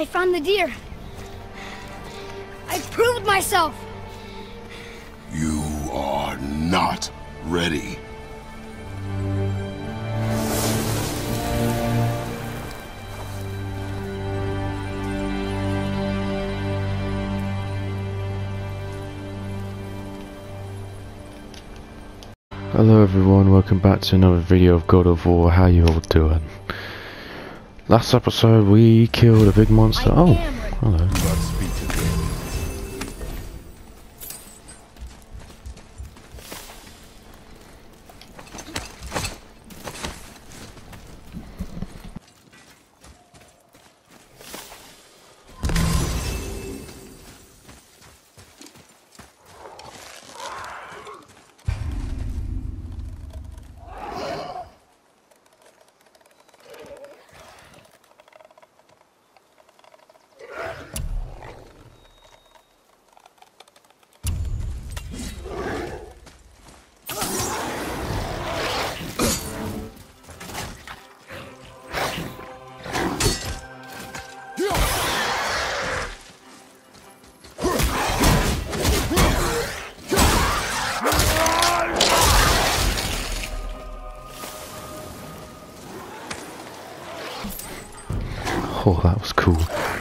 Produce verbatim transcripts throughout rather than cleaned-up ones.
I found the deer. I proved myself. You are not ready. Hello everyone, welcome back to another video of God of War. How you all doing? Last episode we killed a big monster. Oh, hello. Oh, that was cool.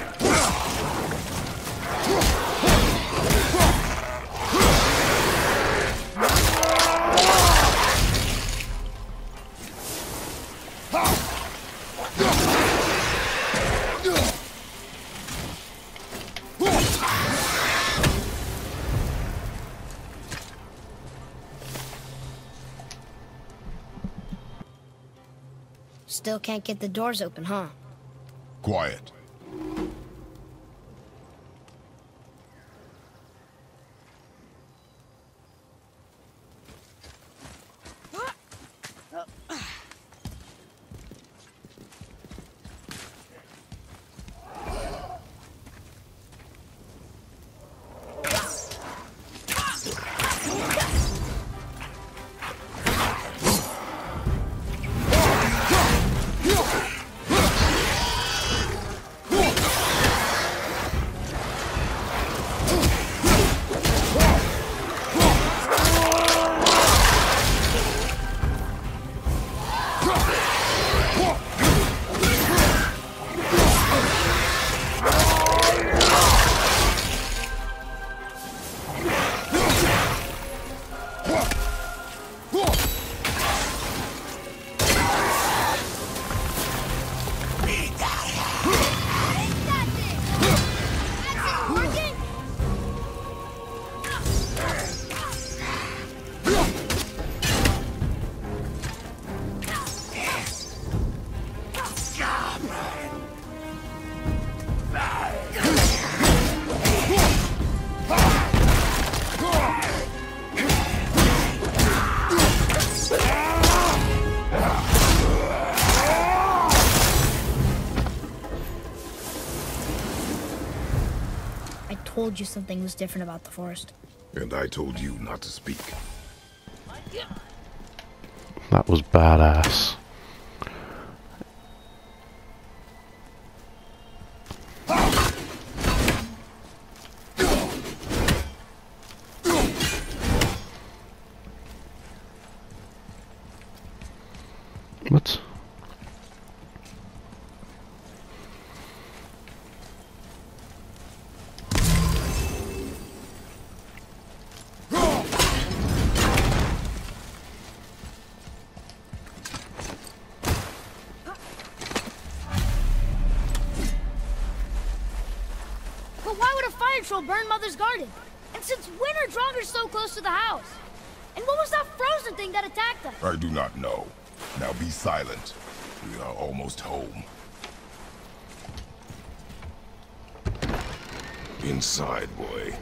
Still can't get the doors open, huh? Quiet. I told you something was different about the forest. And I told you not to speak. That was badass. What? Troll burned Mother's garden. And since when are Drongers so close to the house? And what was that frozen thing that attacked us? I do not know. Now be silent. We are almost home. Inside, boy.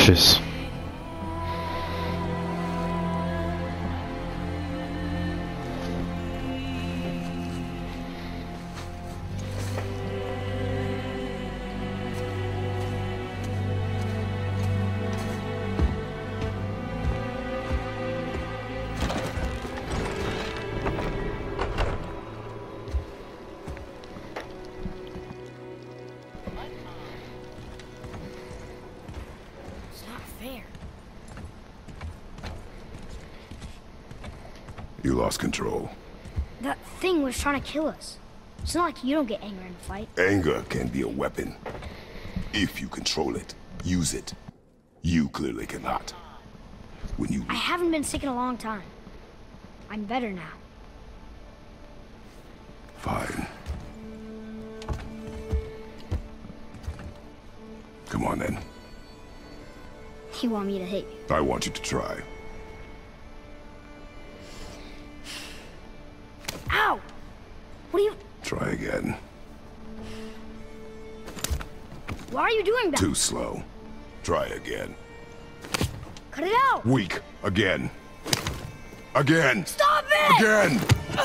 matches. You lost control. That thing was trying to kill us. It's not like you don't get angry in a fight. Anger can be a weapon. If you control it, use it. You clearly cannot. When you... I haven't been sick in a long time. I'm better now. Fine. Come on then. You want me to hit you? I want you to try. Ow! What are you... Try again. Why are you doing that? Too slow. Try again. Cut it out! Weak. Again. Again! Stop it! Again!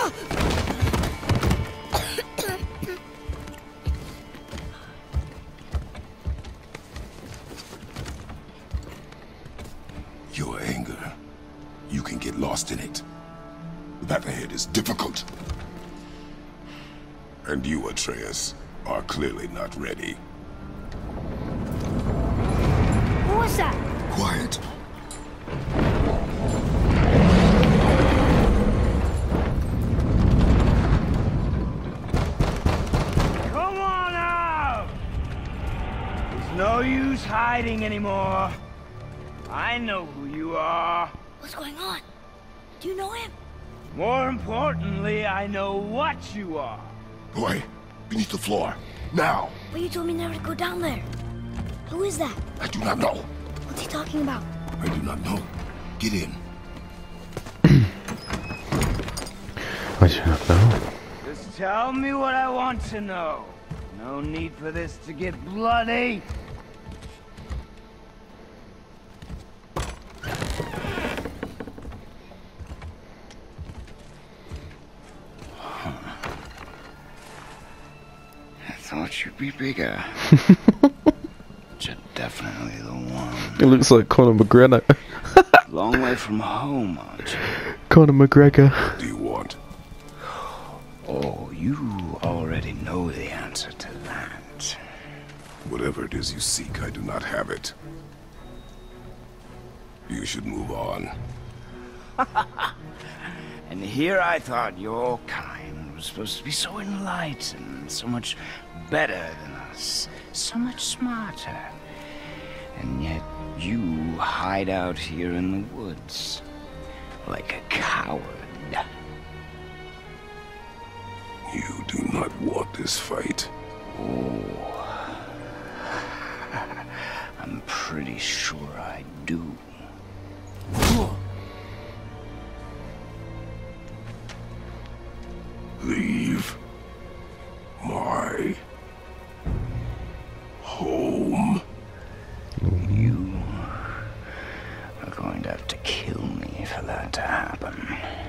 Your anger. You can get lost in it. The path ahead is difficult. And you, Atreus, are clearly not ready. What was that? Quiet. Come on out! There's no use hiding anymore. I know who you are. What's going on? Do you know him? More importantly, I know what you are. Boy, beneath the floor. Now! But you told me never to go down there. Who is that? I do not know. What's he talking about? I do not know. Get in. I do not know. Just tell me what I want to know. No need for this to get bloody. Thought you'd be bigger. You're definitely the one. It looks like Conor McGregor. Long way from home, aren't you? Conor McGregor. What do you want? Oh, you already know the answer to that. Whatever it is you seek, I do not have it. You should move on. And here I thought your kind was supposed to be so enlightened, so much better than us, so much smarter. And yet you hide out here in the woods, like a coward. You do not want this fight. Oh, I'm pretty sure I do. Leave my home. You are going to have to kill me for that to happen.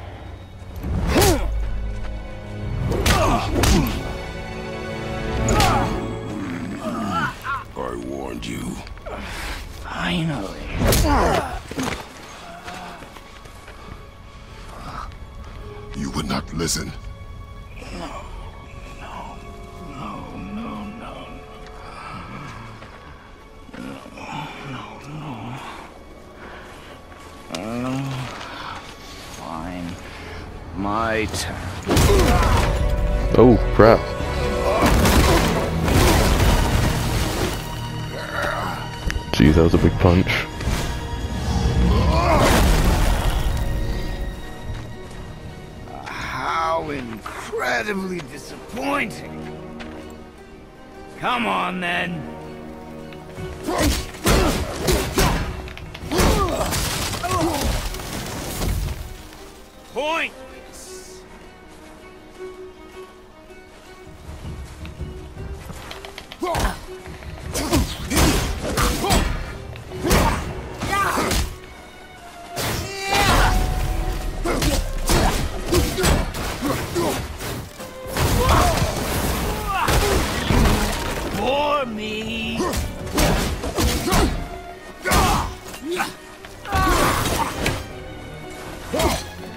I warned you. Finally. You would not listen. No, no, no, no, no. No, no, no. Oh, fine. My turn. Oh, crap. Gee, that was a big punch. How incredibly disappointing. Come on, then. Pointless.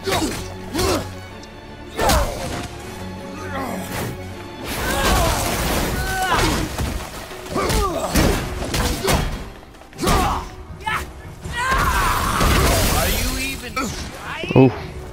Oh.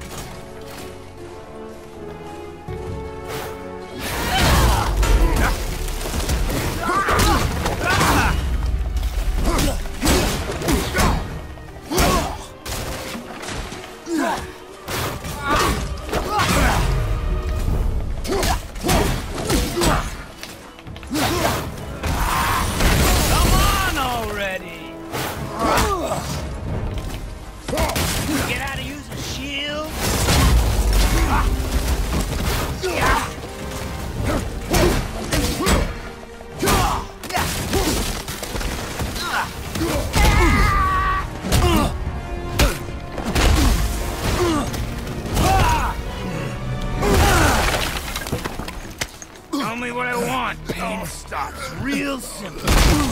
Tell me what I want. Pain stops real simple.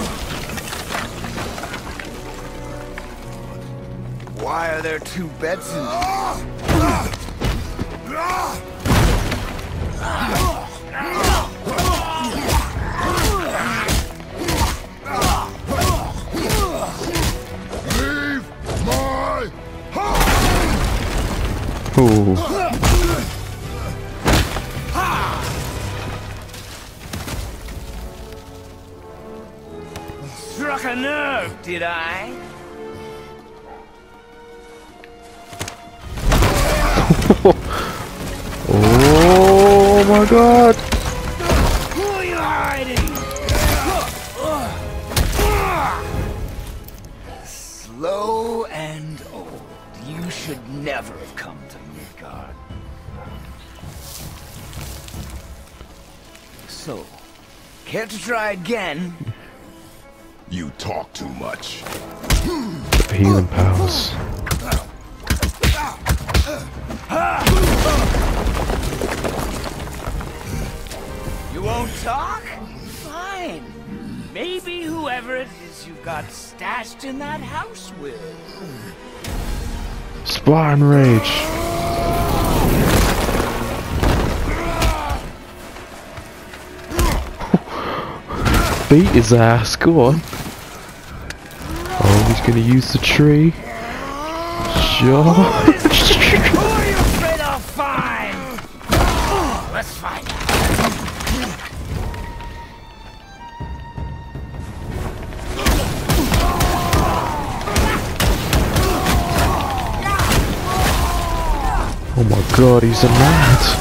Why are there two beds in Leave my house! Oh. Struck a nerve, did I? Oh my god! Who are you hiding? Slow and old. You should never have come to Midgard. So, care to try again? You talk too much. Healing powers. You won't talk? Fine. Maybe whoever it is you've got stashed in that house will. Splat and rage. Beat his ass, go on. Oh, he's gonna use the tree. Sure. Who are you afraid I'll find? Let's find out. Oh my god, he's a mad.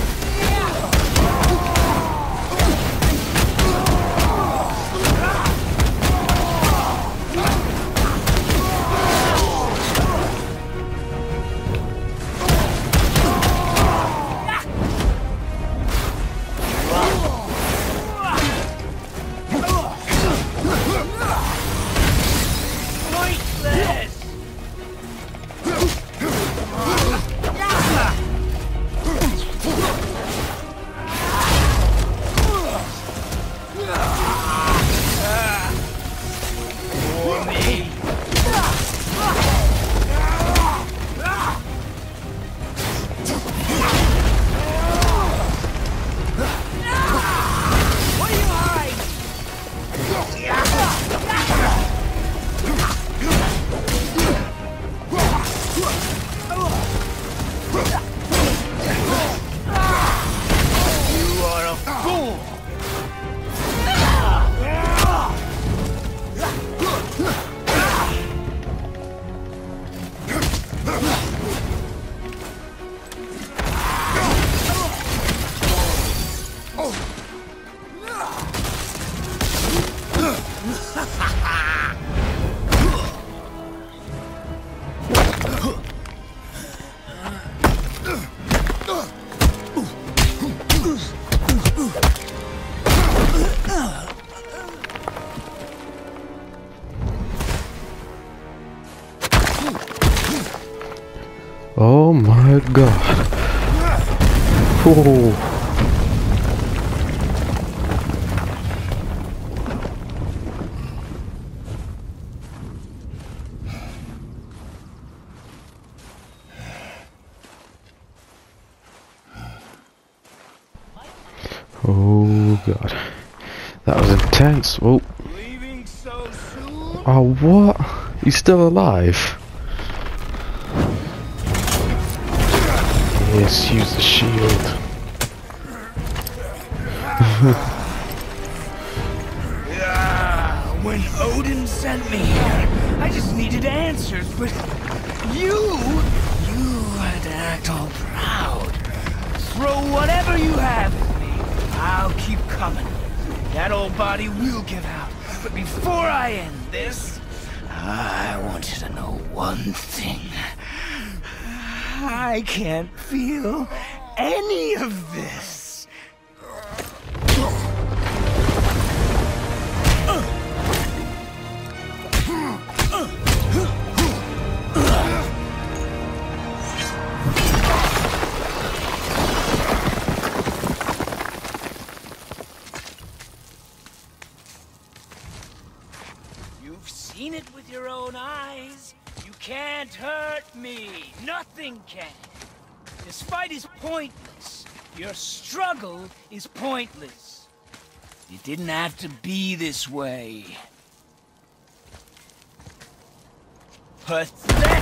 Oh my god. Oh. Oh god. That was intense. Oh. Leaving so soon? Oh, what? He's still alive? Yes, use the shield. Yeah, when Odin sent me here, I just needed answers, but you, you had to act all proud. Throw whatever you have at me. I'll keep coming. That old body will give out. But before I end this, I want you to know one thing. I can't feel any of this. You've seen it with your own eyes. You can't hurt me. Nothing can. This fight is pointless. Your struggle is pointless. It didn't have to be this way. Pathetic.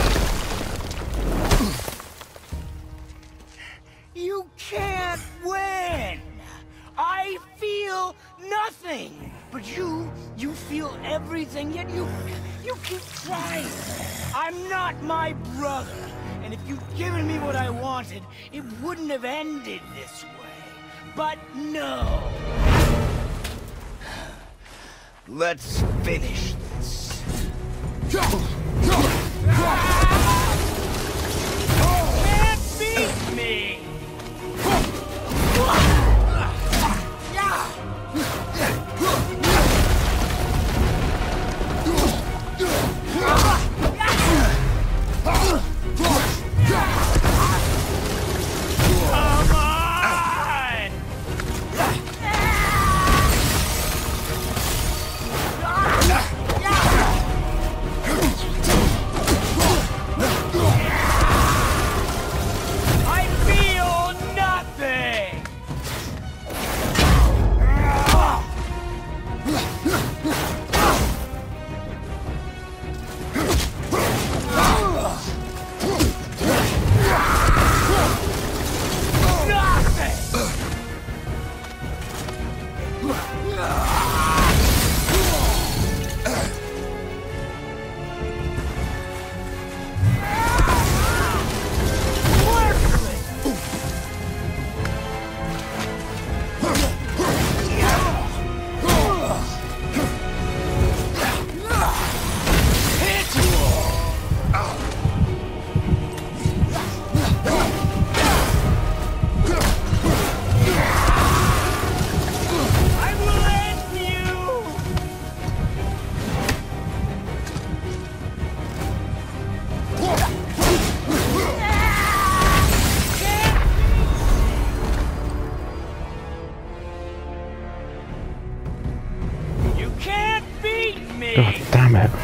You can't win. I feel nothing. But you, you feel everything, yet you, you keep trying. I'm not my brother. And if you'd given me what I wanted, it wouldn't have ended this way. But no. Let's finish this. Can't beat me! God damn it.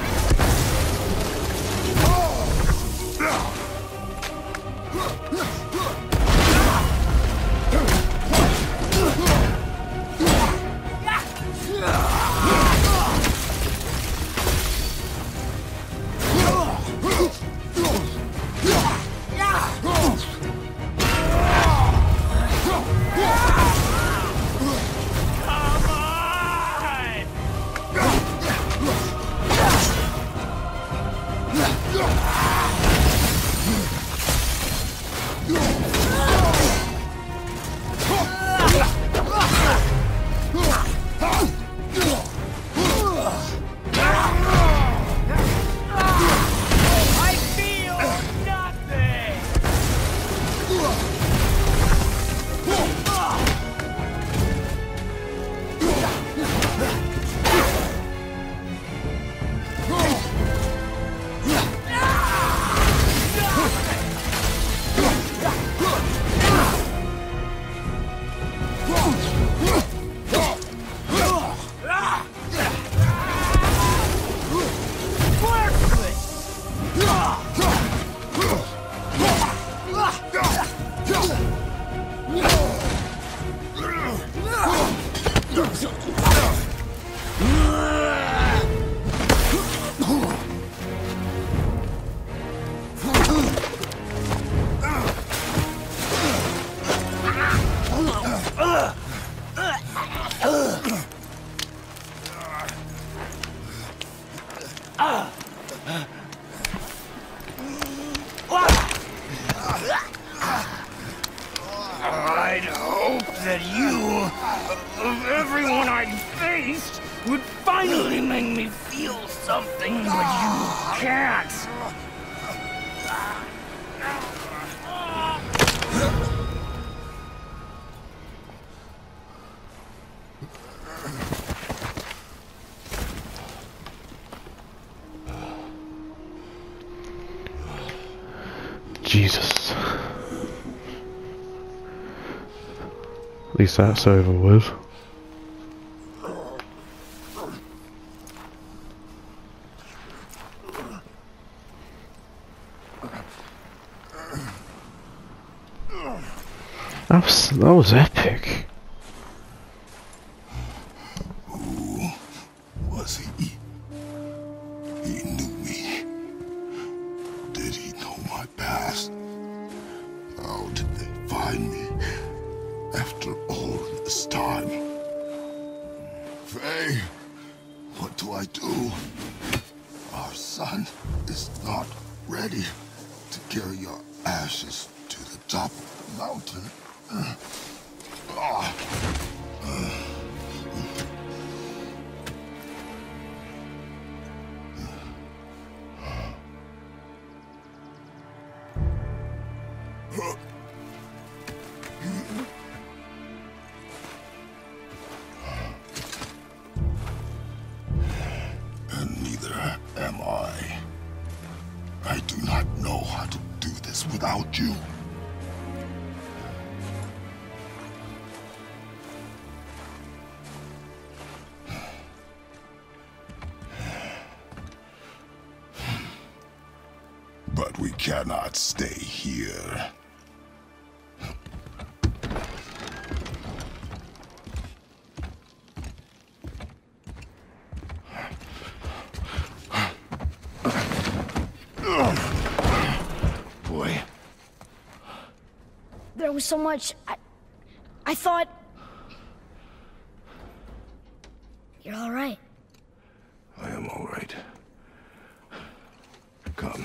that you, of everyone I'd faced, would finally make me feel something, but you can't. Jesus. At least that's over with. That was, that was epic. Who was he? He knew me. Did he know my past? How did they find me after all this time? Faye, what do I do? Our son is not ready to carry your ashes to the top of the mountain. Uh, ah. uh. And neither am I. I do not know how to do this without you. But we cannot stay here. Boy. There was so much... I... I thought... You're all right. I am all right. Come.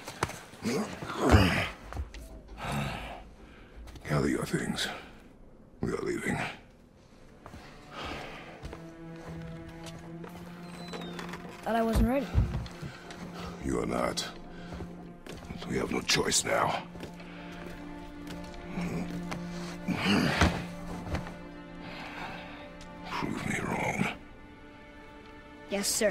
Gather your things. We are leaving. Thought I wasn't ready. You are not. We have no choice now. Prove me wrong. Yes, sir.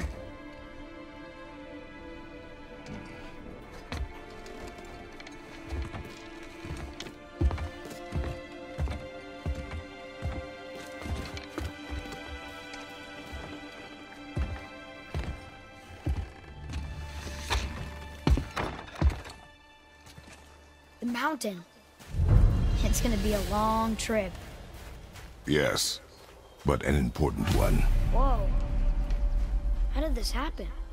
The mountain. It's gonna be a long trip. Yes, but an important one. Whoa. How did this happen?